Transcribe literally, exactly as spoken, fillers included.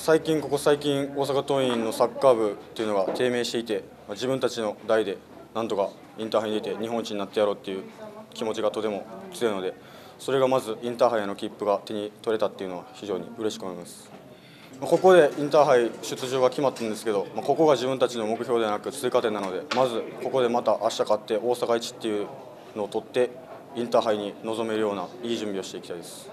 最近、ここ最近、大阪桐蔭のサッカー部というのが低迷していて、自分たちの代でなんとかインターハイに出て日本一になってやろうという気持ちがとても強いので、それがまずインターハイへの切符が手に取れたというのは非常に嬉しく思います。ここでインターハイ出場が決まったんですけど、ここが自分たちの目標ではなく通過点なので、まずここでまた明日勝って大阪一っていうのを取ってインターハイに臨めるようないい準備をしていきたいです。